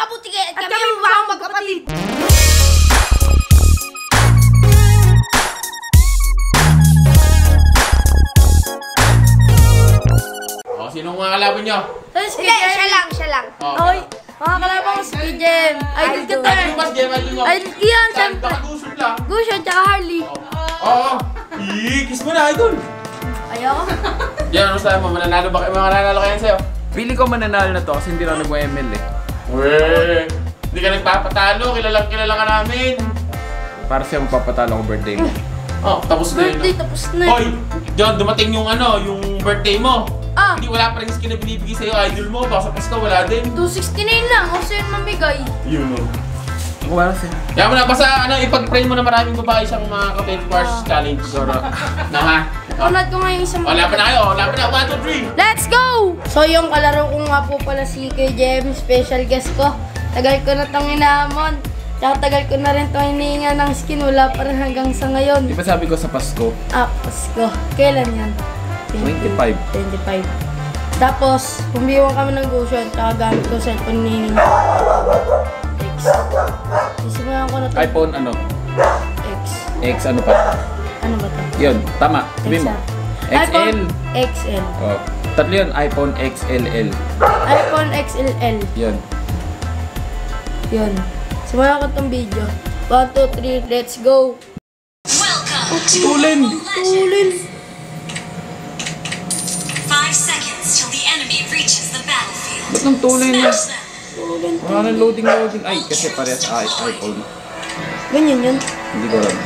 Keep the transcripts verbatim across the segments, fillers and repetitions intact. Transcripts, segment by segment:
mabuti kayo. At kami mga magkapatid. O, sinong mga kalaban nyo? Hindi, siya lang, siya lang. Okay. Mga kalaban ko si Jem. Idol ka tayo. Idol mas, Jem, idol mo. Idol, iyan, siyempre. Baka gusot lang. Gusyo, tsaka Harley. Oo. Ii, kiss mo na, idol. Ayoko. Yan, ano sa'yo mo? Mananalo ba kayo? Mga nanalo kayo sa'yo? Pili ko mananalo na to kasi hindi na nag-M L eh. Weh, hindi ka nagpapatalo. Kilalang kilala ka namin. Para siya magpapatalo ko birthday mo. Oh, tapos na yun. Birthday, tapos na. Hoy, John, dumating yung ano, yung birthday mo. Ah. Hindi, wala pa rin skin na binibigay sa'yo, idol mo. Baka sa Pasko, wala din. two sixty-nine lang. Ako sa'yo mamigay. Yun o. Wala siya. Kaya mo na, basta ano, ipag-pray mo na maraming babae siyang mga ka-twenty hours challenge. Siguro. Na ha? Unad ko nga yung isang Wala pa na kayo, wala pa na. one, two, three. Let's go! So yung kalaro ko nga po pala si K J M, special guest ko. Tagal ko na itong inaamon. Tsaka tagal ko na rin itong hinihinga ng skin. Wala pa rin hanggang sa ngayon. Di ba sabi ko sa Pasko? Ah, Pasko. Kailan yan? twenty-five. twenty-five. Tapos, pumbiwang kami ng gusyon. Tsaka gamit ko sa cellphone ni X. Sisimulan ko na ito. iPhone ano? X. X ano pa? Ano ba ito? Yun, tama. Sabi mo. X L. X L. Oh. Tatlo yun, iPhone X L L. iPhone X L L. Yun. Yun. Simulan ko itong video. one, two, three, let's go! Tulin! Tulin! Five seconds till the enemy reaches the battlefield. Ba't nang tulin na? Tulin. Wala nang loading loading. Ay, kasi parehas ay iPhone. Ganyan yun. Hindi ko alam.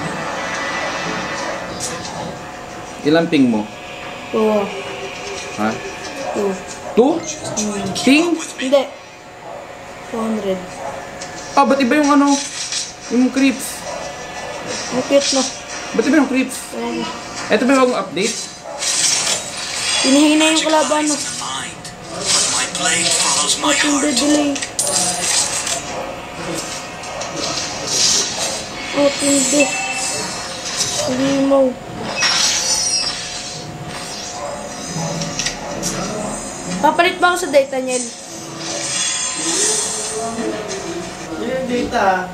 Ilang ping mo? Oo. Ha? Two. Two? Ping? Hindi. two hundred. Ah, ba't iba yung ano? Yung creeps? Ang cute no. Ba't iba yung creeps? Um, Ito ba yung update? Hinihingi na yung kalaban no. My blade follows my Ating heart. delay. Oh, tindi. Limaw. Papalit ba ako sa data niyan? Yung data.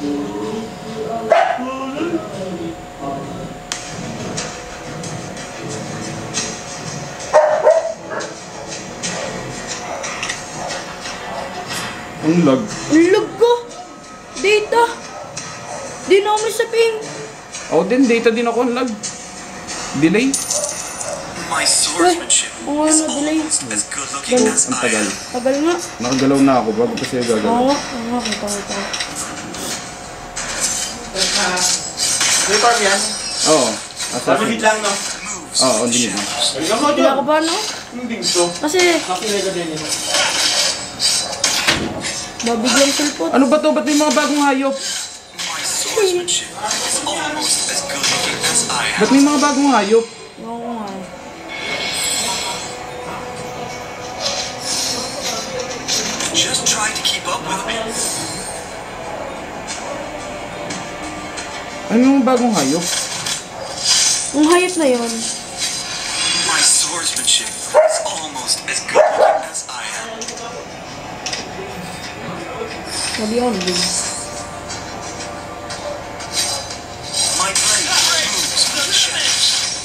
Ang lag. Ang lag ko! Data! Di na ako may sabihin. Ako din, data din ako ang lag. Delay? My swordsmanship Ang ano, delay. is as good looking as Ang I tagal. am. Tagal nga. Nakagalaw na ako bago pa siya Oo gagalaw. nga. Oo nga, kita kita. May farm yan? Oo. Farm hit Assassin. lang, no? Oo, hindi nyo. Halika mo, Hindi John. ako ba no? Hindi gusto. Kasi, Kakinay ka din yun. babigyan cellphone. Ano ba to? Ba't may mga bagong hayop? My swordsmanship is almost as good looking as I am. Ba't may mga bagong hayop? Oo nga. Just try to keep up with me. Ano yung mga bagong hayop? Ang hayop na yun. My swordsmanship is almost as good looking as I am. Sabi yun, din. My blade moves with the shadows.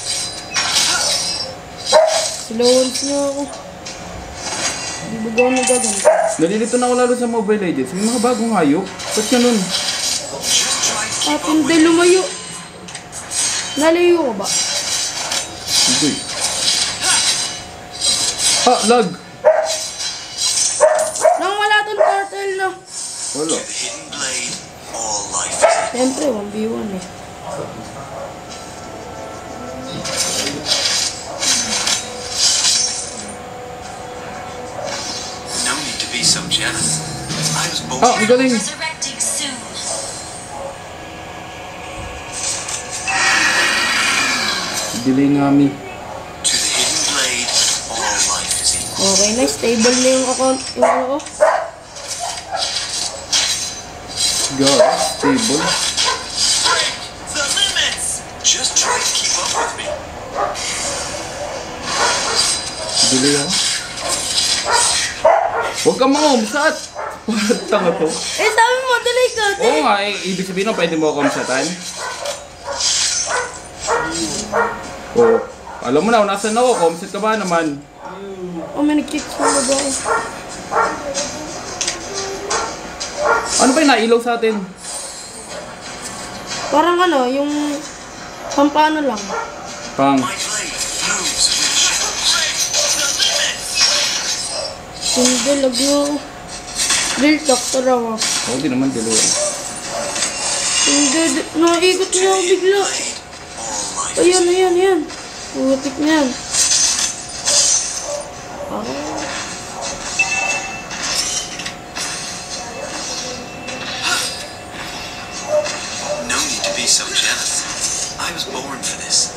Slowns niyo ako. Hindi ba gawin na gaganto? Nalilito na ako lalo sa Mobile Legends. May mga bagong hayop? Ba't ganun? Just try to keep Ah, up hindi with me. lumayo. Nalayo ka ba? Hindi. Ah, lag! Nang wala tong turtle na. Wala. The hidden blade, all life is Siyempre, one v one eh. no need to be so jealous. I was born. Ah, ang galing! Resurrecting soon. Delay nga mi. To the hidden blade, all life is equal. Okay na, stable na yung account. Yung ano ko. God, stable. The limits. Just try to keep up with me. Delay ako. Huwag kang mga umsat! Tanga to. Eh, sabi mo, delay ka. Oo nga, eh, ibig sabihin no, pwede mo ako kamsatan. Oh, alam mo na, kung nasan ako, kamsat ka ba naman? Oh, may nag-check sa babae. Ano ba yung nailaw sa atin? Parang ano, yung pampano lang. Pang. My blade moves with shadows. Hindi, lagyo. Real talk, tara mo. Oo, di naman dalawa. Hindi, di- naikot niya ako bigla. Ayan, ayan, ayan. Putik na yan. Ah. No need to be so jealous. I was born for this.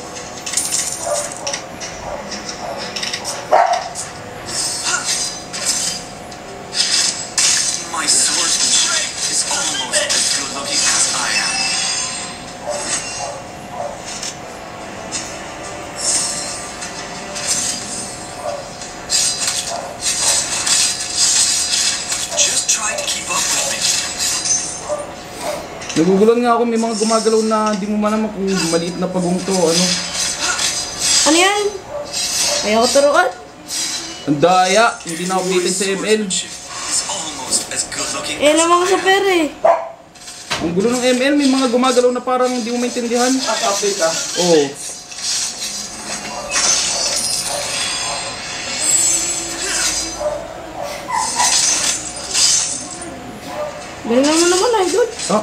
My swordsmanship is almost as good looking as I am. Just try to keep up with me. Nagugulan nga ako, may mga gumagalaw na di mo man naman kung maliit na pagong to, ano. Ano yan? Ayaw ko turuan. Ang daya, hindi na updated sa M L. Is almost as good looking Eh, as lamang sa pera eh. Ang gulo ng M L, may mga gumagalaw na parang hindi mo maintindihan. Update ka. Oo. Galingan mo naman, idol. Ah.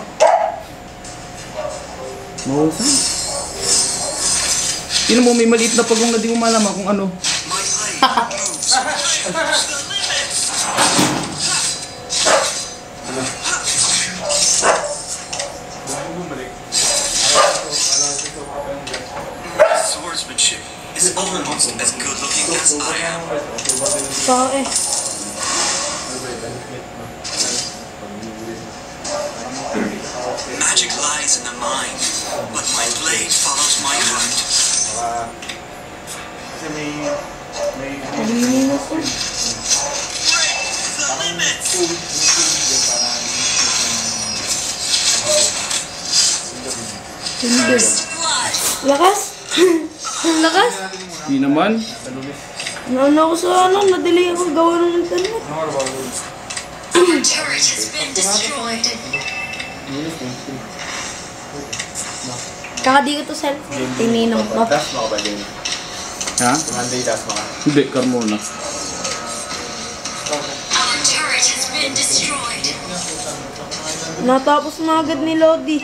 Mahusay. Tingnan mo, may maliit na pagong na di mo malaman kung ano. my blade moves. My swordsmanship is almost as good looking as I am. Baka eh. Magic lies in the mind, but my blade follows my heart. Kasi may... may... Kanina na to. Break the limits! Hindi. Lakas? Ang lakas? Di naman. Nauna ako sa ano, nadelay ako gawa ng internet. Our turret has been destroyed. Kaka di ko to cellphone. Tininong ko. Das mo ka ba din? Ha? Monday, das mo ka. Hindi, Carmona. Our turret has been destroyed. Natapos na agad ni Lodi.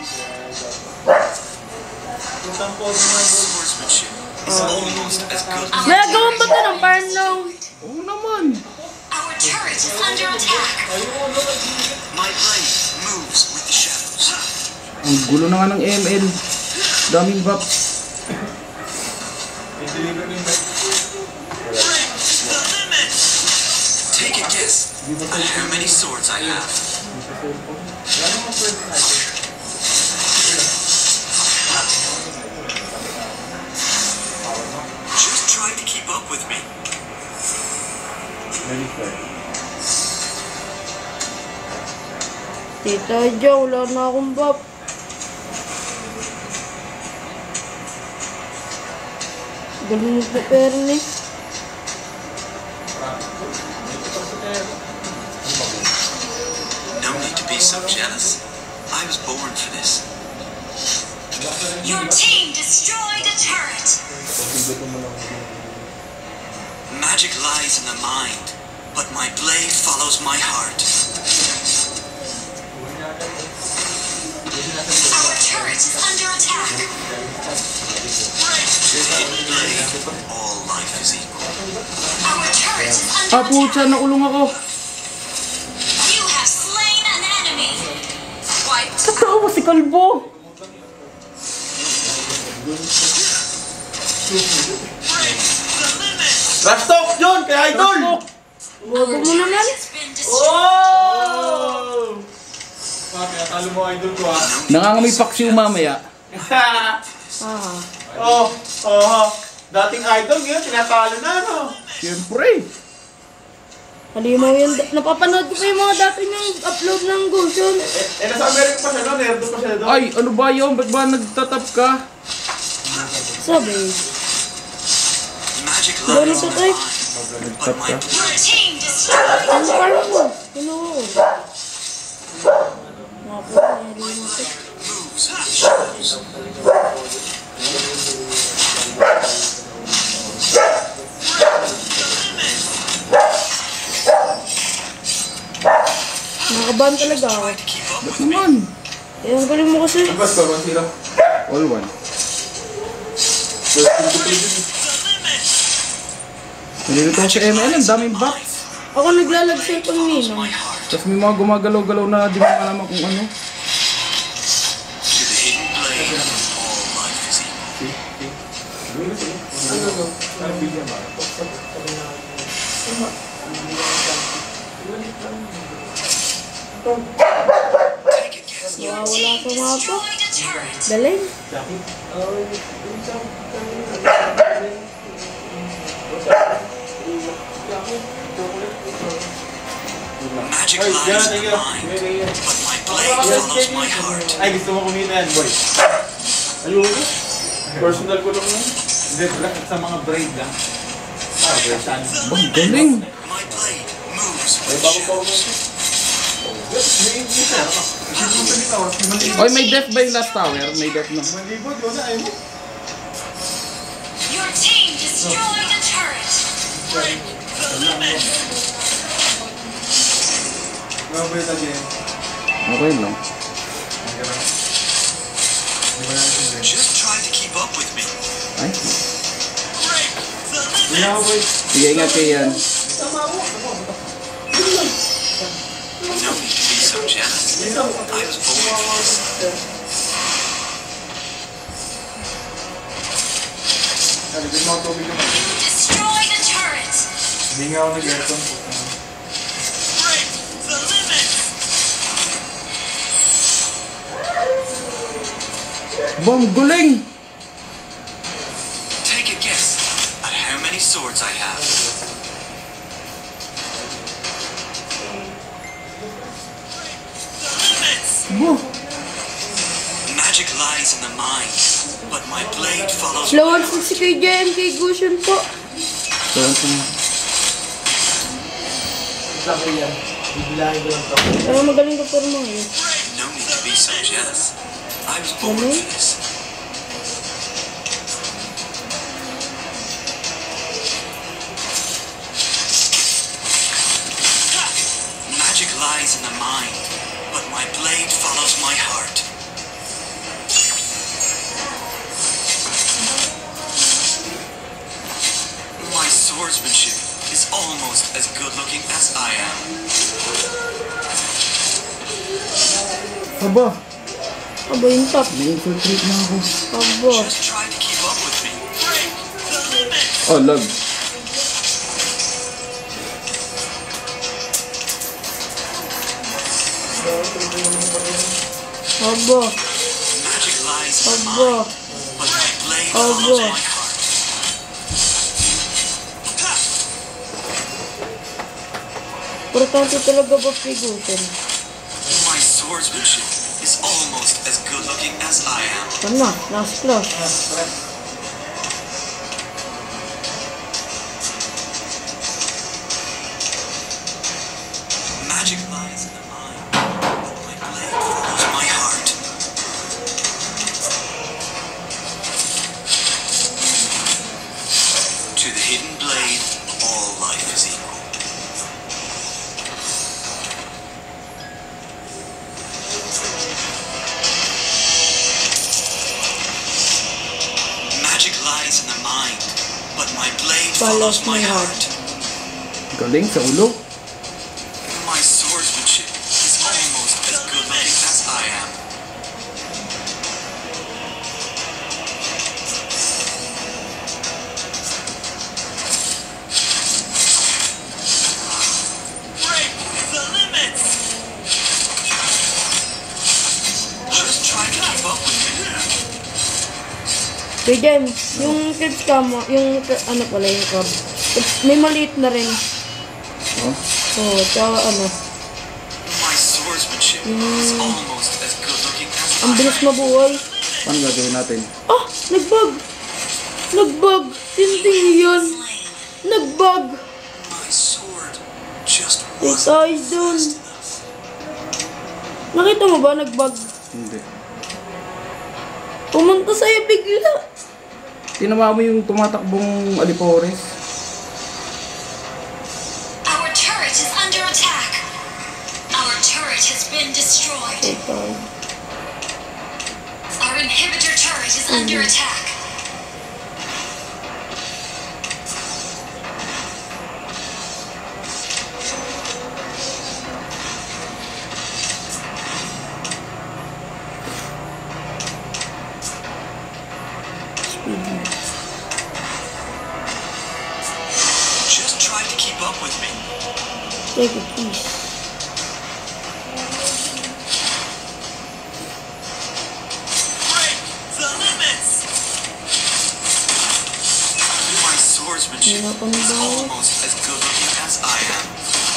My swordsmanship is almost as good as Nagawang ba ito ng farm now? Oo naman. Our turret is under attack. my blade moves with the shadows. Ang gulo na nga ng M L. Daming buffs. Break the limits! Take a guess at how many swords I have. Just try to keep up with me. Tita Jo, wala na akong buff. Galing mo pa pera ni. No need to be so jealous. I was born for this. Your team destroyed a turret. Magic lies in the mind, but my blade follows my heart. Our turret is under attack. Blade, all life is equal. Our turret is under Ah, pucha, attack. nakulong ako. You have slain an enemy. Wiped Totoo mo si Kalbo. Last talk, John! Kay Idol! Bobo mo naman. has been destroyed. Oh! Ah, pinatalo mo Idol ko ah. Nangangamoy paksiw mamaya. Ah. Oh, oh, dating Idol ngayon, tinatalo na no? Siyempre. Halimaw yun. Napapanood ko pa yung mga dati niyang upload ng Goshen. Eh, nasa America pa siya doon, nerdo pa siya doon. Ay, ano ba yun? Ba't ba nagtatap ka? Sabi. Magic Ano lies to in the type? mind, Nagtap but ka? my Your team destroyed. Ano parang mo? Ano? Mga po, halimaw to. moves shows. Nakakabahan talaga ako. Ba't naman? Eh, ang galing mo kasi. Ang bas ko, one zero. All one. First team to play din. Nililito ko si M L, ang daming box. Ako naglalag cellphone ninong. Tapos may mga gumagalaw-galaw na di mo malaman kung ano. To the hidden blade, all life is equal. Take a guess. Your Wala team sa mga to. destroyed a turret. Galing. Magic Ay, lies yan, in thank the you. mind, Thank you. but my blade follows my heart. Ay, gusto mo kumita yan, boy. Ayoko. Personal ko lang yun. Hindi, lang sa mga braid lang. Ah, version. Bang, galing. My blade moves Ay, with bago pa ako shows. mo. May English na. Kasi kung sa nito, si Malibu. Oy, may death ba yung last tower? May death na. Malibu, yun na, ayaw mo. Your team destroyed a turret. Mga braid again. Okay lang. Just try to keep up with me. Ay. Hindi na ako, boy. Sige, ingat kayo yan. No need to be so jealous. I was born for this. Sabi, din mo ako tubig naman. Destroyed a turret. Hindi nga ako nag-aircon. Bang, galing! Take a guess at how many swords I have. Bo! Magic lies in the mind, but my blade follows Slow my on heart. si K J M kay Goshen po. So, Pero magaling ka pero mga yun. No need to be so jealous. I was born for this. Magic lies in the mind, but my blade follows my heart. My swordsmanship is almost as good looking as I am. Aba, Aba yung top. na-infiltrate na ako. Aba. Just try to keep up with me. Break the limit. Oh, lag. Aba. Magic lies in the Aba. mind, but my blade Aba. follows my heart. Importante talaga ba kay Goshen? My swordsmanship is almost as good looking as I am. Ano na? Last class. Magic lies in the mind, but my blade follows my heart. To the hidden blade, all life is equal. Magic lies in the mind, but my blade Follows follows my my heart. heart. Galing sa ulo. My swordsmanship is almost as good looking as I am. Break the limits! Just try to keep up with me. Kay Jem, yung kids ka mo, yung ano pala yung crab. May maliit na rin. Oh. Oh, tsaka ano. My swordsmanship is almost as good looking as Ang I bilis am. mabuhay. Paano gagawin natin? Ah! Nagbug! Nagbug! Tinding yun! Nagbug! My sword just Ay, wasn't tayo dun. fast enough. Nakita mo ba nagbug? Hindi. Pumunta sa'yo bigla. Tinama mo yung tumatakbong Alipores. Our turret is under attack. Our turret has been destroyed. Ay, tayo. Our inhibitor turret is under attack. Just try to keep up with me. Take it, please. Break the limits. My swordsmanship Hirap ang is daw. almost as good looking as I am.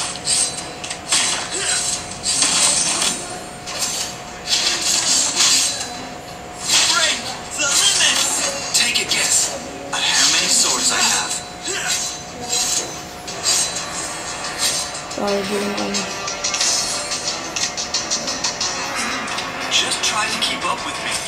Break the limits. Take a guess at how many swords I have. Tayo din ano. Just try to keep up with me.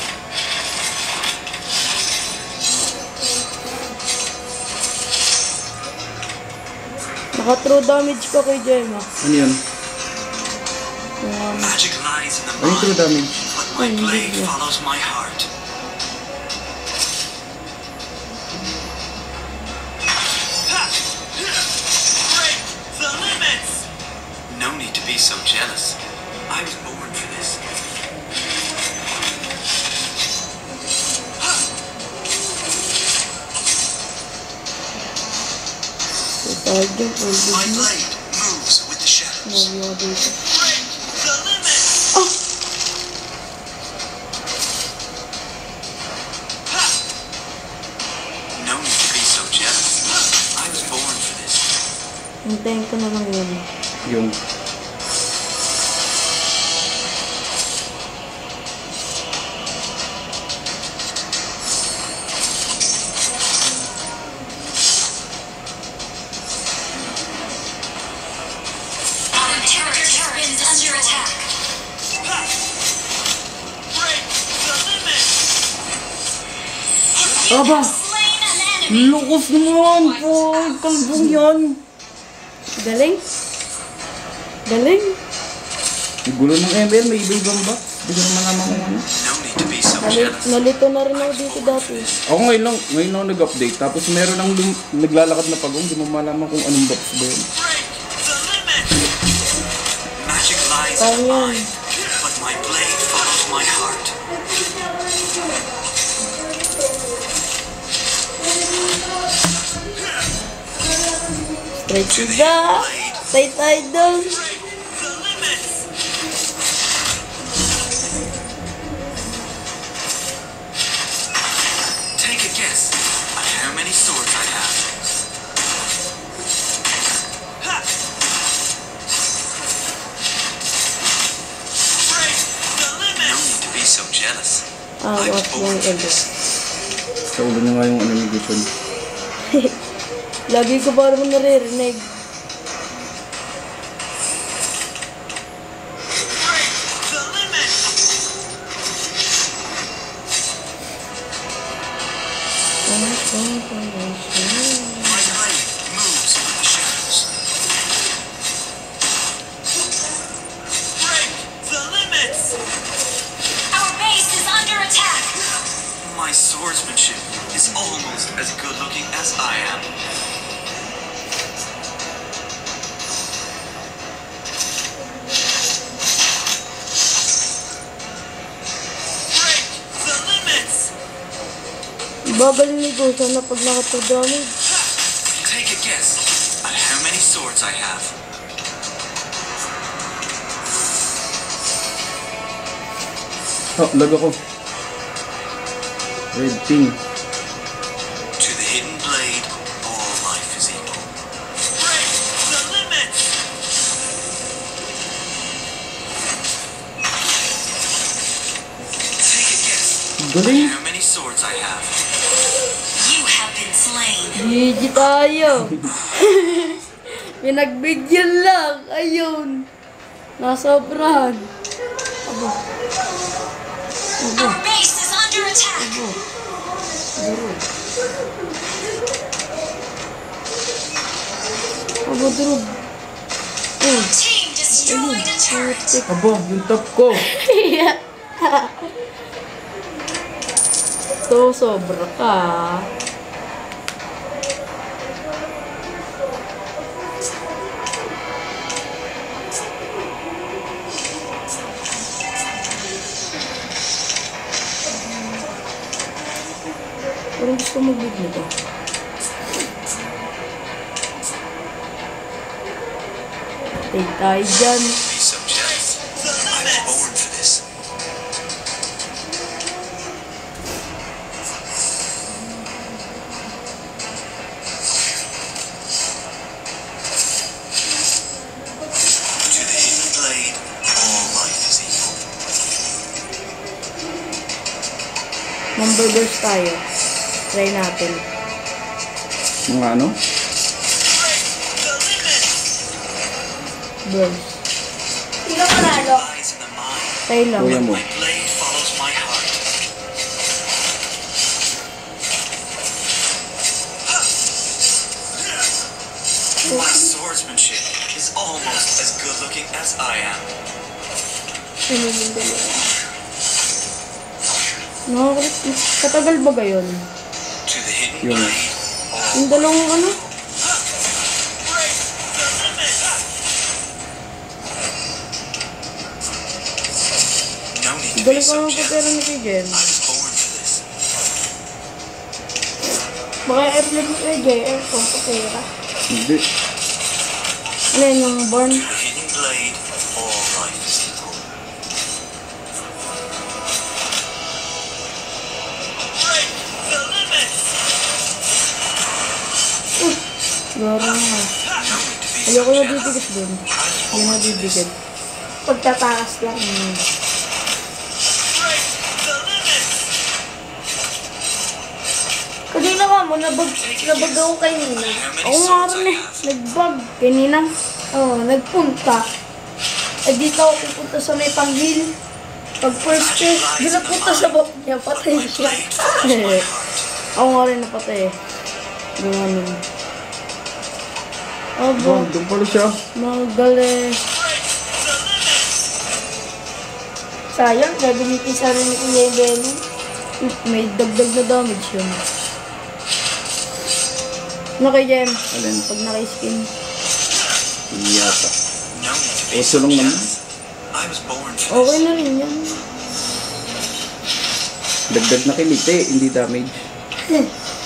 Naka-true damage ka kay Gemma. Ano yun? Yung ano. Magic lies in the Ano yung true mind, damage? but my blade follows my heart. Break the limits. No need to be so jealous. I was born for this. So, tayo din. All My good na. blade moves with the shadows. Sinabi ko dito. Break the limits. Ah! No need to be so jealous. I was born for this. Hintayin ko na lang yun. Yung... Our turret is under attack. Break the limits. Aba! Slain an enemy. Lukos naman po! Kalbong yan! Galing? Galing? Yung gulo ng M L, may ibang ba? Hindi ko naman naman kung ano. No need to be so Nali jealous. nalito na rin ako dito dati. Ako ngayon lang, ngayon lang nag-update. Tapos meron ng lum- naglalakad na pagong, di mo malaman kung anong box ba yun. Break the limits. Magic lies in Kaya the yan. mind, but my blade follows my heart. Straight To to the the... hidden blade. Tay tayo doon. Break the limits. Take a guess at how many swords I have. Ha! Break the No limits. need to be so jealous. Ah, I was watch born yung for ego. this. Sa ulo niya nga yung ano ni Gison. Lagi ko parang naririnig. Break the limits. My blade moves with the shadows. Break the limits. Our base is under attack. My swordsmanship is almost as good looking as I am. Break the limits. Bagal ni Gusan na pag nakatadamig. Take a guess at how many swords I have. Oh, lag ako. Red team. To the hidden blade, all life is equal. Break the limits. Galing. How many swords I have? You have been slain. G G tayo. Pinagbigyan lang. Ayun. Nasobrahan. Aba. Aba. Our base is under attack. Aba, drug. Oh. Team destroyed a turret. Aba, yung top ko. To, sobra ka. Parang gusto mag-big nito. Take tayo dyan. Be so jealous. I was born for this. To the hidden glade, all life is equal. Number-burst tayo. Try natin. Mga ano? Burst. Sino panalo? Lies in the mind. Try lang. Kuya mo. My blade follows my heart. My swordsmanship is almost as good looking as I am. Ano yung dalawa? Nakakalit. Katagal ba gayon? To the hidden Yun. glade, all Yung dalawang ano? no need to be Galing ka so naman pa pero jealous. ni kay Jen. I was born for this. Baka i-upload mo kay J R kung pakira. Hindi. Ano yun yung born? To the hidden glade, all life is equal. Garang nga. No need to be so Ayoko na jealous. didikit dun. I was Hindi na born for this. didikit. Pagtatakas lang. Hmm. Kanina ka mo, nabag, nabag ako kanina. How many Ako nga swords rin I eh. have? Nag-bug. Kanina. Oo, oh, nagpunta. Eh dito ako pupunta sa may panghil. Pag first test, doon napunta sa bot niya, patay My siya. blade follows my heart. Ako nga rin napatay eh. Ganun. Aba, Aba, doon pala siya. magaling. Sayang, gagamitin sa rin ni Kuya yung Venom. May dagdag na damage yun. Ano kay Jem? Alin? Pag naka-skin. Yata. No need to be Oso so lang naman. jealous. I was born for Okay this. na rin yan. Dagdag na kilite, hindi damage. To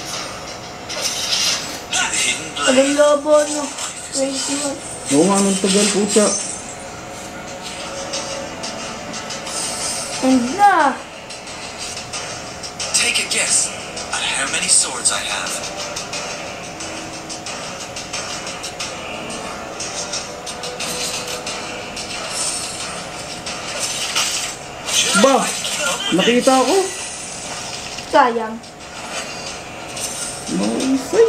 the hidden glade, Tagal laban, no? life is equal. twenty-one. Oo nga, nung tagal po siya. And na! Take a guess at how many swords I have. Ba! Nakita ako. Sayang. Mausay.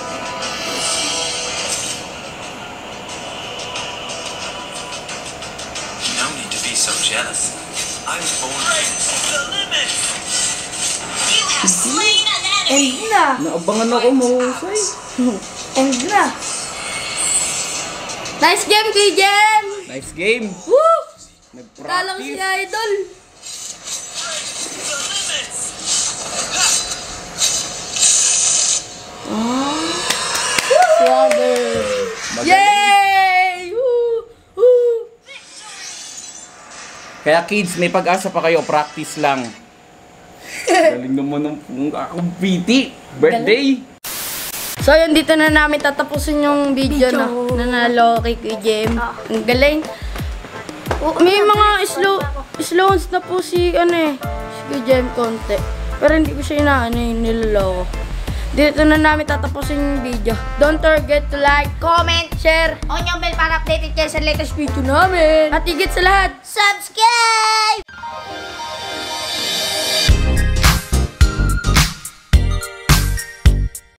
No need to be so jealous. I was born for this. You have slain an enemy. And na! Naabangan ako, mahusay. And na! Nice game, K Jem! Nice game. Woo! Kalang si Nag-practice. Idol. Ah. Swagger. Magaling. Yay! Woo! Woo! Kaya kids, may pag-asa pa kayo. Practice lang. Galing naman ng akong P T. Birthday. So yun, dito na namin tatapusin yung video, na nanalo kay Kuya Jem. Ang galing. May mga slow slows na po si ano eh, si Kuya Jem konti. Pero hindi ko siya inaano yung niloloko. Dito na namin tatapusin yung video. Don't forget to like, Comment, share, on yung bell para updated kayo sa latest video namin. at higit sa lahat, Subscribe!